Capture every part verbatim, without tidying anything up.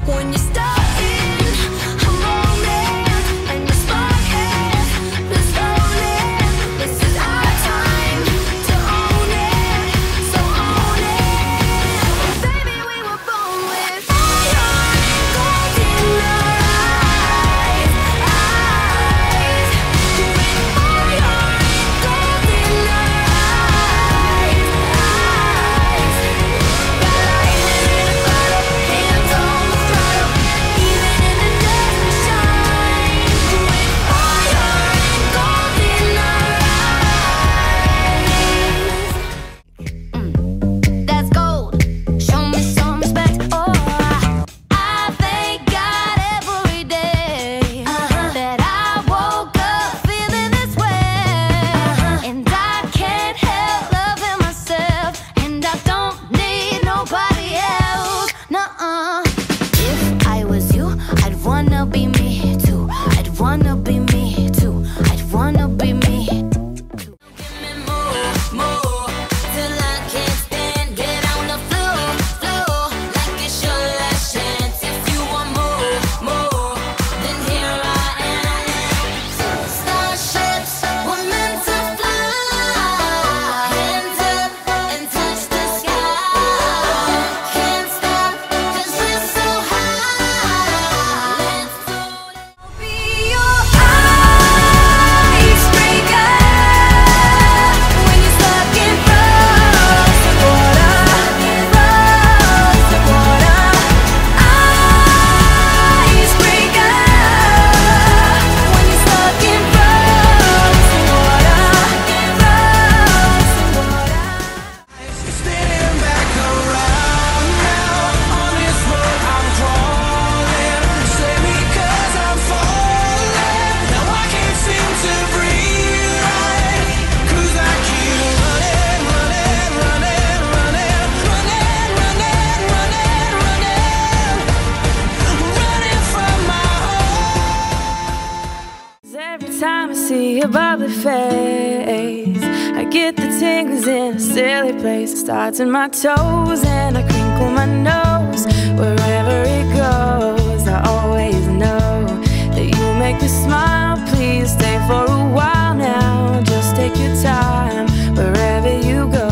When you're stuck in a moment and your spark has been stolen, this is our time to own it, so own it. Baby, we were born with fire and gold in our eyes, eyes. With fire and gold in our eyes, eyes. Got lightning in a bottle, hands on the throttle. Even in the dark we shine. With fire and gold in our eyes. That's gold. Show me some respect. Oh, I thank God every day that I woke up feeling this way. And I can't help loving myself. And I don't need nobody else. Nuh-uh. If I was you, I'd wanna be me too. I'd wanna be me too. I'd wanna be me. Give me more, more, till I can't stand. Get on the floor, floor, like it's your last chance. If you want more, more, then here I am. Starships were meant to fly. Hands up and touch the sky. Can't stop 'cause we're so high. Let's float. I'll be your icebreaker when you're stuck in frozen water, frozen water. Icebreaker when you're stuck in frozen water, frozen water. Spinning back around now. On this road I'm crawling. Save me 'cause I'm falling. Now I can't seem to breathe right. 'Cause I keep running, running, running, running, running, running, running, running. Running from my home. Every time I see your bubbly face, I get the tingles in a silly place. It starts in my toes and I crinkle my nose. Wherever it goes, I always know that you make me smile. Please stay for a while now. Just take your time wherever you go.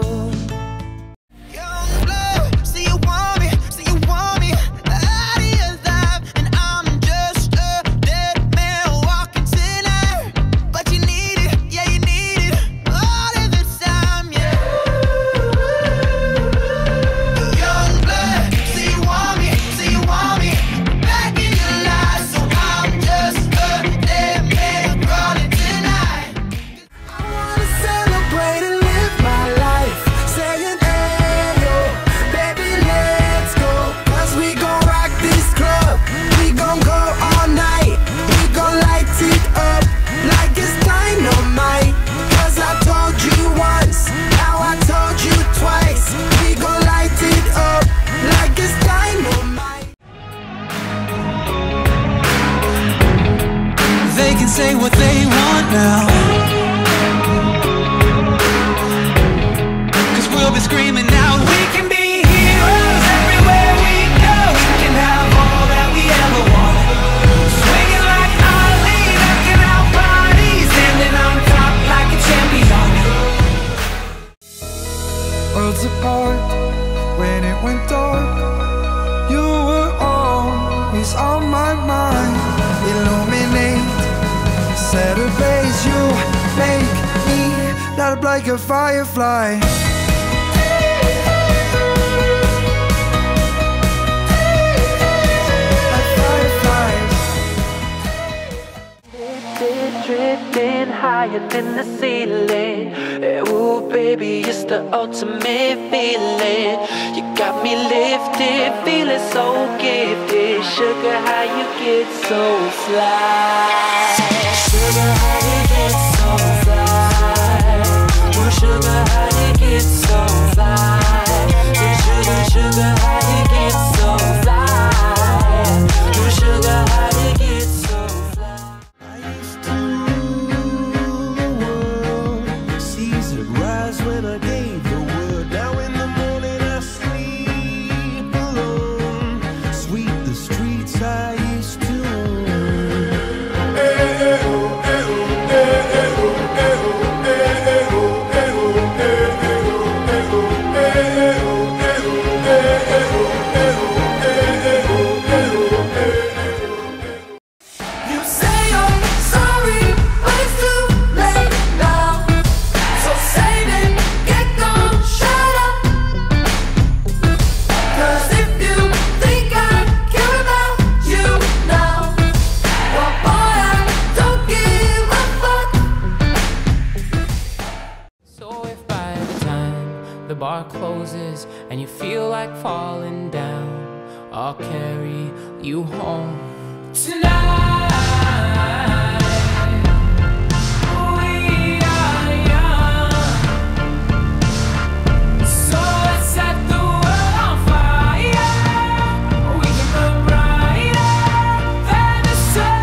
Young blood, say you want me, say you want me out of your life, and I'm just a dead man walking tonight. But you need it, yeah you need it all of the time, yeah. Young blood, say you want me, say you want me back in your life, so I'm just a dead man crawling tonight. I wanna celebrate and live my life, saying hey yo, baby let's go. 'Cause we gon' rock this club, we gon' go all night, we gon' light it up like it's dynamite. 'Cause I told you once, now I told you twice, we gon' light it up like it's dynamite. They can say what they want now, 'cause we'll be screaming out, we can be heroes everywhere we go. We can have all that we ever wanted. Swinging like Ali, knocking out bodies, standing on top like a champion. Worlds apart, when it went dark, you were always on my mind. Illuminate, set a base, you make me light up like a firefly. Like fireflies. Drifting, drifting higher than the ceiling. Ooh, baby, it's the ultimate feeling. You got me lifted, feeling so gifted. Sugar, how you get so fly? Sugar, how you get so fly? Ooh, sugar, how you get so fly? Sugar, sugar, how you get so fly? Ooh, sugar, how you get so fly? I used to rule the world. Seas would rise when I gave the word. Now in the morning I sleep alone. Sweet the carry you home tonight. We are young, so let's set the world on fire. We can burn brighter than the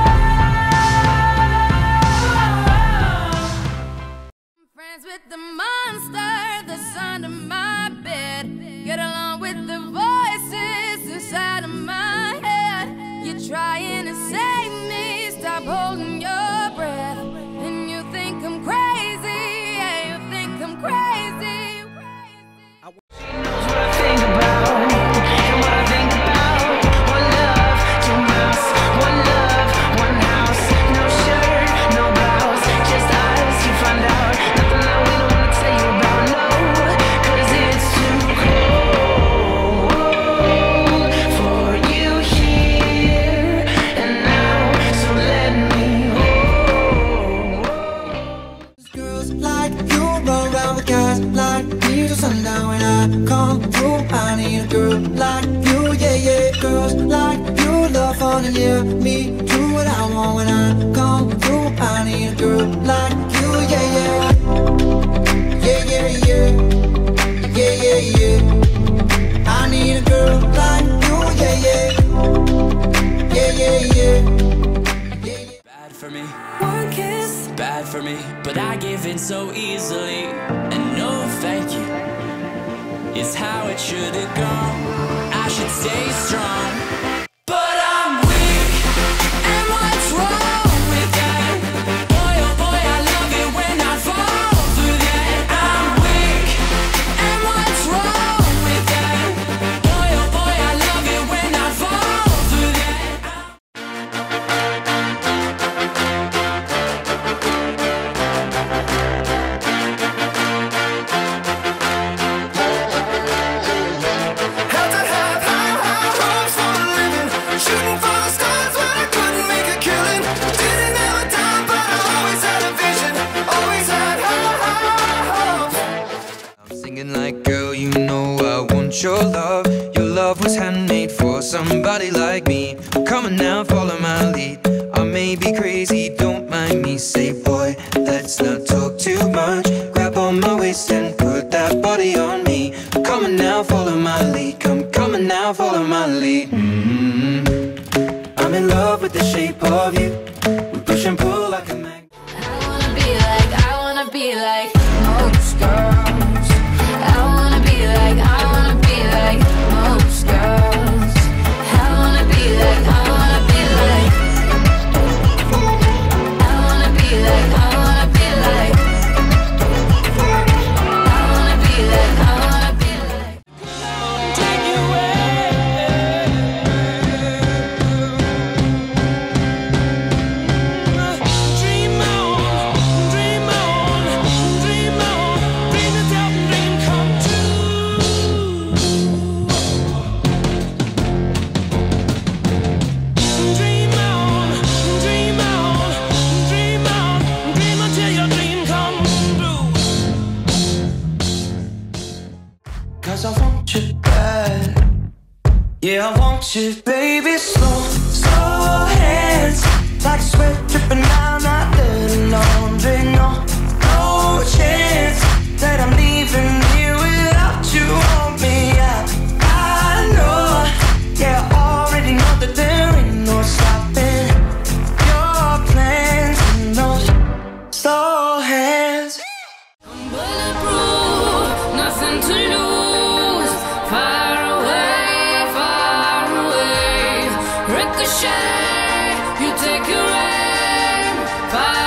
sun. Friends with the monster that's under my bed. Get along with the voices inside of my head. You're trying to save me, stop holding your breath. And you think I'm crazy, yeah, you think I'm crazy. She knows what I think about, and what I think about. One love, two mouths, one love, one house. No shirt, no blouse, just us. You find out nothing that we don't wanna tell you about, no, 'cause it's too cold for you here and now. So let me hold. Girls like you run around with guys like me till sundown. When I come through, I need a girl like you, yeah, yeah. Girls like you love fun and yeah, me do what I want. When I come through, I need a girl like you, yeah, yeah. Yeah, yeah, yeah. Yeah, yeah, yeah. I need a girl like you, yeah, yeah. Yeah, yeah, yeah. Bad for me, One kiss, bad for me, but I give in so easily. And no thank you is how it should have gone. I should stay strong, but I'm weak. And what's wrong with that? Boy, oh boy, I love it when I fall through that. I'm weak. And what's wrong with that? Boy, oh boy, I love it when I fall through that. Had to have high, high hopes for a living. Shooting for the stars when I couldn't make a killing. Didn't have a dime, but I always had a vision. Always had high, high hopes. I'm singing like, girl, you know I want your love. Your love was handmade for somebody like me. Come on now, follow my lead. I may be crazy, don't mind me. Say, boy, let's not talk too much. Grab on my waist and put that body on me. Come on now, follow my lead. Come, come on now, follow my lead. Mm-hmm. I'm in love with the shape of you. We push and pull like a magnet. I wanna be like, I wanna be like most girls. I wanna be like, I wanna be like most girls. I wanna be like, I wanna be like. I wanna be like, I wanna be like. I wanna be like, I wanna be like. Take you away. Dream on, dream on, dream on, dream yourself a dream come true. Dream on, dream on, dream on, dream until your dream come true. Cause I want you bad. Yeah, I want you, baby. Slow, slow hands, like sweat dripping down that dirty laundry. No, no chance that I'm leaving here without you on me. I, I know, yeah, I already know that there ain't no stopping your plans in those slow hands. Bulletproof, nothing to lose. Far away, far away. Ricochet, you take your aim. Far